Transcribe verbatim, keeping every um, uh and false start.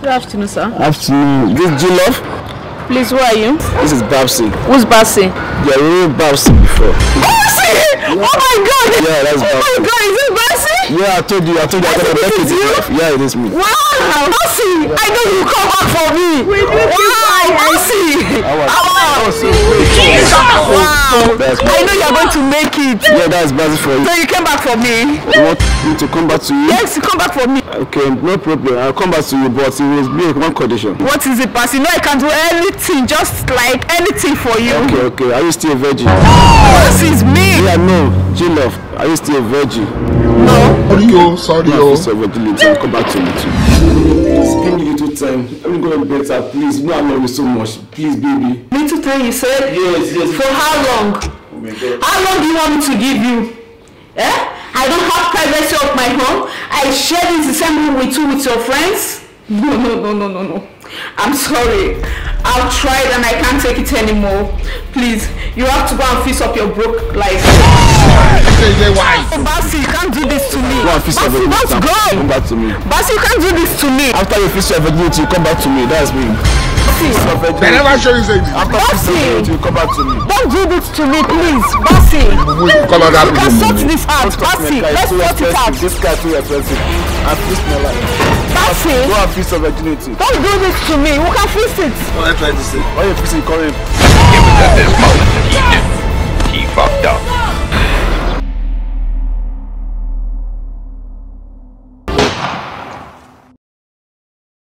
Good afternoon, sir. Afternoon. This G Love? Please, who are you? This is Babsy. Who's Babsy? Yeah, we knew Babsy before. Babsy! Yeah. Oh my God! Yeah, that's Babsy. Oh my God, is it Babsy? Yeah, I told you. I told you. I got a message. Yeah, it is me. Wow, Babsy! Yeah. I know you come back for me. Wait, wait, wow, Babsy! Wow! Wow! I know you're going to make it. Yeah, that's Babsy for you. So you came back for me? You want me to come back to you? Yes, you come back for me. Okay, no problem. I'll come back to you, but it will be one condition. What is it, Babsy? No, I can do anything, just like anything for you. Okay, okay. Are you still a virgin? Babsy is me. Yeah, no. G Love, are you still a virgin? No. Sorry, yo, sorry, yo. I'll come back to you too. Please give me a little time. I'm going better, please. You know I love you so much. Please, baby. Little time, you said? Yes, yes. For how long? Oh my God. How long do you want me to give you? Eh? I don't have privacy of my home. I share this the same room with you with your friends. No, no, no, no, no, no. I'm sorry. I've tried and I can't take it anymore. Please, you have to go and fix up your broke life. Babsy, you can't do this to me. Go and fix your virginity. Babsy, let's go. Come back to me. Babsy, you can't do this to me. After you fix your virginity, you come back to me. That's me. They never show you anything. After you fix your virginity, you come back to me. Don't do this to me, please. Babsy, you can sort this out. Babsy, let's sort it out. This guy too expensive. I fixed my life. Babsy, go and fix your virginity. Don't do this to me. Who can fix it? No, let's try to say. Why you fix it? Call him. It was at this moment that he knew he fucked up.